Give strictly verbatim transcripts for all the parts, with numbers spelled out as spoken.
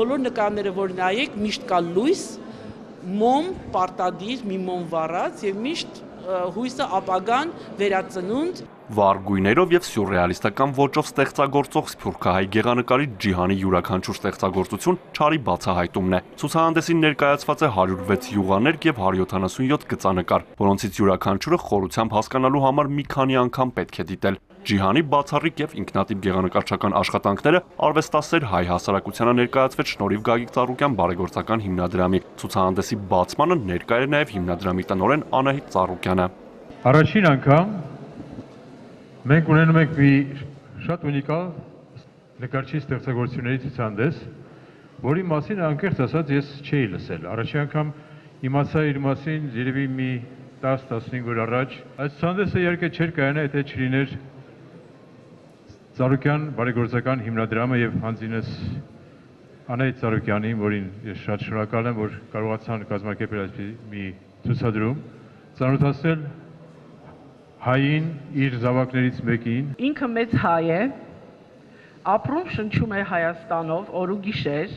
բոլոր նկարները, որ նայեք, միշտ կա լույս, մոմ, պարտադիր, մի մոմ վառած եւ միշտ հույսը ապագան վերածնունդ։ Վառ գույներով եւ սյուրռեալիստական ոճով ստեղծագործող սփյուռքահայ գեղանկարիչ Ջիհանի յուրաքանչյուր ստեղծագործություն չարի բացահայտումն է։ Ցուցահանդեսին ներկայացված է հարյուր վեց յուղաներկ եւ հարյուր յոթանասունյոթ գծանկար, որոնցից յուրաքանչյուրը խորությամբ հասկանալու համար մի քանի անգամ պետք է դիտել։ Ջիհանի բացառիկ եւ ինքնատիպ գեղանկարչական աշխատանքները արվեստասեր հայ հասարակությանը ներկայացվեց շնորհիվ Գագիկ Ծառուկյան բարեգործական հիմնադրամի։ Ցուցահանդեսի բացմանը ներկա էր նաեւ հիմնադրամի տնօրեն Անահիտ Ծառուկյանը։ Առաջին անգամ մենք ունենում ենք մի շատ ունիկալ նկարչի ստեղծագործությունների ցուցահանդես, որի մասին անկեղծ ասած ես չէի լսել։ Առաջին անգամ իմացա իր մասին երևի մի տասը տասնհինգ օր առաջ։ Այս ցուցահանդեսը իհարկե չէր կայանա, եթե չլիներ Ծառուկյան բարեգործական հիմնադրամը եւ հանձինս Անահիտ Ծառուկյանին, որին ես շատ շնորհակալ եմ, որ կարողացան կազմակերպել այսպիսի մի ցուցադրում, ծանոթացնել հային իր զավակներից մեկին։ Ինքը մեծ հայ է, ապրում շնչում է Հայաստանով օր ու գիշեր,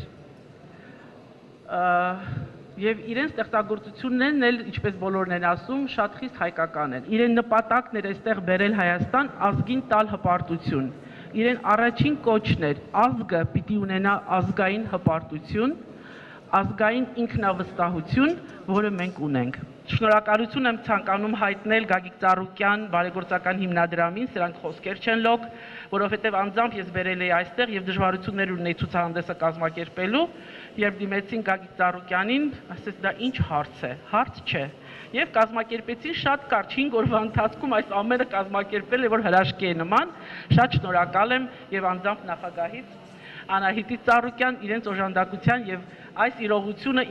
եւ իրեն ստեղծագործություններն էլ, ինչպես բոլորն են ասում, շատ խիստ հայկական են։ Իրեն նպատակն էր այստեղ բերել Հայաստան ազգին տալ հպարտություն։ Իրեն առաջին կոչն էր ազգը պիտի ունենա ազգային հպարտություն, ազգային ինքնավստահություն, որը մենք ունենք։ Շնորհակալություն եմ ցանկանում հայտնել Գագիկ Ծառուկյան բարեգործական հիմնադրամին, սրանք խոսքեր չեն լոկ, որովհետև անձամբ ես բերել էի այստեղ եւ դժվարություններ ունեի ցուցահանդեսը կազմակերպելու, երբ դիմեցին Գագիկ Ծառուկյանին, ասեց դա ինչ հարց է, հարց չէ։ Եվ կազմակերպեցին շատ կարճ հինգ օրվա ընթացքում այս ամենը կազմակերպել է, որ հրաշքի է նման, շատ շնորհակալ եմ եւ անձամբ նախագահից Անահիտի Ծառուկյան իրենց օժանդակության եւ այս իրողությունը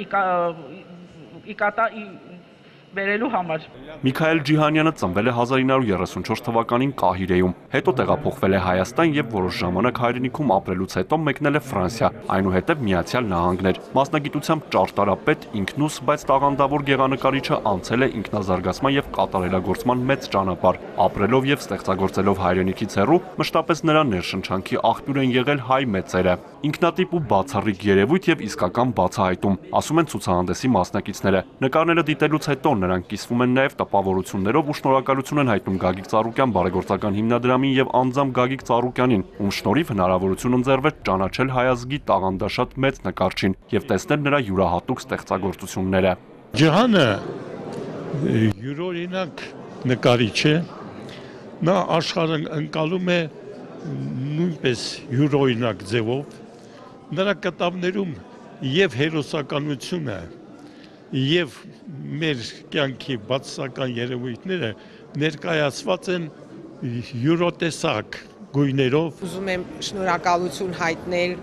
իկատա բերելու համար։ Միքայել Ջիհանյանը ծնվել է հազար ինը հարյուր երեսունչորս թվականին Կահիրեում, հետո տեղափոխվել է Հայաստան եւ որոշ ժամանակ հայրենիքում ապրելուց հետո մեկնել է Ֆրանսիա, այնուհետև Միացյալ Նահանգներ։ Մասնագիտությամբ ճարտարապետ, ինքնուս, բայց տաղանդավոր գեղանկարիչը անցել է ինքնազարգացման եւ կատարելագործման մեծ ճանապարհ, ապրելով եւ ստեղծագործելով հայրենիքից հեռու, մշտապես նրա ներշնչանքի աղբյուր են եղել հայ մեծերը։ Ինքնատիպ ու բացառիկ երևույթ եւ իսկական բացահայտում, ասում են ցուցահանդեսի մասնակիցները։ Նկարները դիտելուց հետո նրանք կիսվում են նաև տպավորություններով ու շնորհակալություն են հայտնում Գագիկ Ծառուկյան բարեգործական հիմնադրամին եւ անձամբ Գագիկ Ծառուկյանին, ում շնորհիվ հնարավորություն ընձեռվեց ճանաչել հայազգի տաղանդաշատ մեծ նկարչին եւ տեսնել նրա յուրահատուկ ստեղծագործությունները։ Ջիհանը յուրօրինակ նկարիչ է, նա աշխարհն ընկալում է նույնպես յուրօրինակ ձևով, նրա կտավներում եւ հերոսականությունը եւ մեր կյանքի բացասական երևույթները ներկայացված են յուրոտեսակ գույներով։ Ուզում եմ շնորհակալություն հայտնել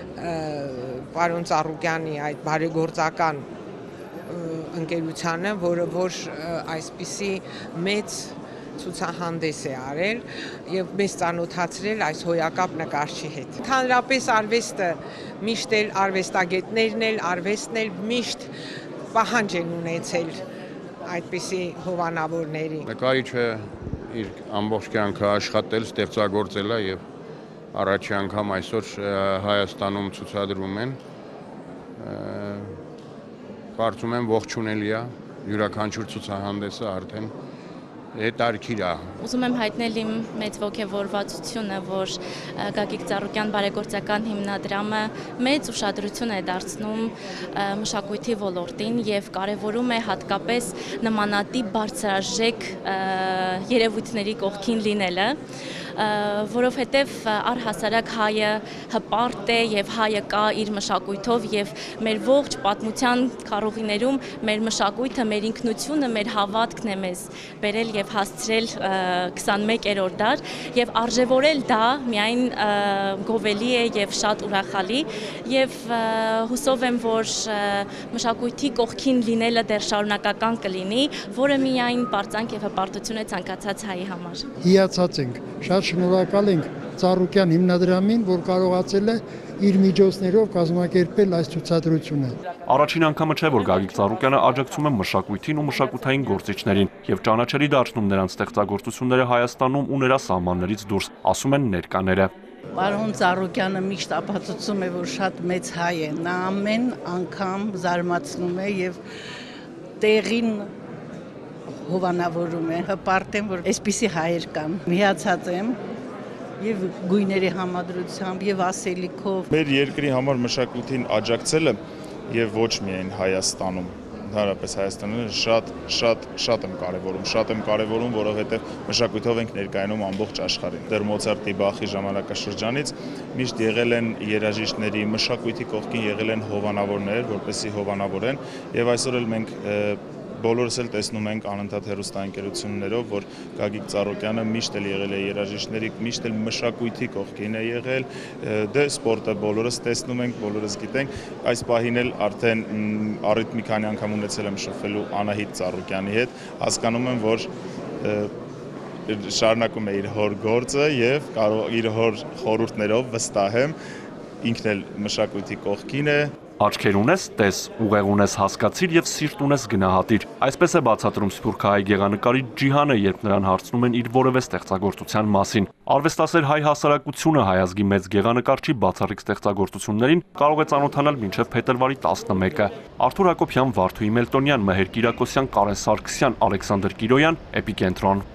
պարոն Ծառուկյանի այդ բարեգործական ընկերությանը, որը որ այսպիսի մեծ ցուցահանդես է արել եւ մեզ ծանոթացրել այս հոյակապ նկարչի հետ։ Ընդհանրապես արվեստը միշտ էլ արվեստագետներն էլ, արվեստն էլ միշտ պահանջ են ունեցել այդպիսի հովանավորների։ Նկարիչը իր ամբողջ կյանքը աշխատել, ստեղծագործել է եւ առաջի անգամ այսօր Հայաստանում ցուցադրվում են։ Կարծում եմ ողջունելի է յուրաքանչյուր ցուցահանդեսը արդեն հետարքիր է։ Ուզում եմ հայտնել իմ մեծ ողջավորվածությունը, որ Գագիկ Ծառուկյան բարեգործական հիմնադրամը մեծ ուշադրություն է դարձնում մշակույթի ոլորտին եւ կարեւորում է հատկապես նմանատիպ բարձրաժեք երևույթների կողքին լինելը, որովհետև առհասարակ հայը հպարտ է եւ հայը կա իր մշակույթով եւ մեր ողջ պատմության քառուղիներում մեր մշակույթը, մեր ինքնությունը, մեր հավատքն է մեզ բերել եւ հասցրել քսանմեկերորդ դար եւ արժևորել դա միայն գովելի է եւ շատ ուրախալի եւ հուսով եմ, որ մշակույթի կողքին լինելը դեռ շարունակական կլինի, որը միայն պարծանք եւ հպարտություն է ցանկացած հայի համար։ Հիացած ենք, շատ շնորհակալ ենք Ծառուկյան հիմնադրամին, որ կարողացել է իր միջոցներով կազմակերպել այս ցուցադրությունը։ Առաջին անգամը չէ, որ Գագիկ Ծառուկյանը աջակցում է մշակույթին ու մշակութային գործիչներին եւ ճանաչելի դարձնում նրանց ստեղծագործությունները Հայաստանում ու նրա սահմաններից դուրս, ասում են ներկաները։ Պարոն Ծառուկյանը միշտ ապացուցում է, որ շատ մեծ հայ է, նա ամեն անգամ զարմացնում է եւ տեղին հովանավորում է, հպարտ եմ, որ այսպիսի հայեր կան, միացած եմ եւ գույների համադրությամբ եւ ասելիքով։ Մեր երկրի համար մշակույթին աջակցելը եւ ոչ միայն Հայաստանում, ընդհանրապես Հայաստանը շատ շատ շատ եմ կարևորում, շատ եմ կարևորում, որովհետեւ մշակույթով ենք ներկայանում ամբողջ աշխարհին։ Դեռ Մոցարտի, Բախի ժամանակաշրջանից միշտ եղել են երաժիշտների մշակույթի կողքին եղել են հովանավորներ, որպեսզի հովանավորեն եւ այսօր էլ մենք բոլորս էլ տեսնում ենք անընդհատ հեռուստաընկերություններով, որ Գագիկ Ծառուկյանը միշտ էլ եղել է երաժիշտների, միշտ էլ մշակույթի կողքին է եղել, դե սպորտը բոլորս տեսնում ենք, բոլորս գիտենք, այս պահին էլ արդեն առիթ մի քանի անգամ ունեցել եմ շփվելու Անահիտ Ծառուկյանի հետ, հասկանում եմ, որ շարունակում է իր հոր գործը եւ կարող իր հոր խորհուրդներով վստահ եմ, ինքն էլ մշակույթի կողքին է։ Աչքեր ունես, տես, ուղեղ ունես հասկացիր եւ սիրտ ունես գնահատիր։ Այսպես է բացատրում սփյուռքահայ գեղանկարիչ Ջիհանը, երբ նրան հարցնում են իր որևէ ստեղծագործության մասին։ Արվեստասեր հայ հասարակությունը հայ ազգի մեծ գեղանկարչի բացառիկ ստեղծագործություններին կարող է ծանոթանալ մինչև փետրվարի տասնմեկը։ Արթուր Հակոբյան, Վարդուհի Մելտոնյան, Մհեր Կիրակոսյան, Կարեն Սարգսյան, Ալեքսանդր Կիրոյան, Էպիկենտրոն։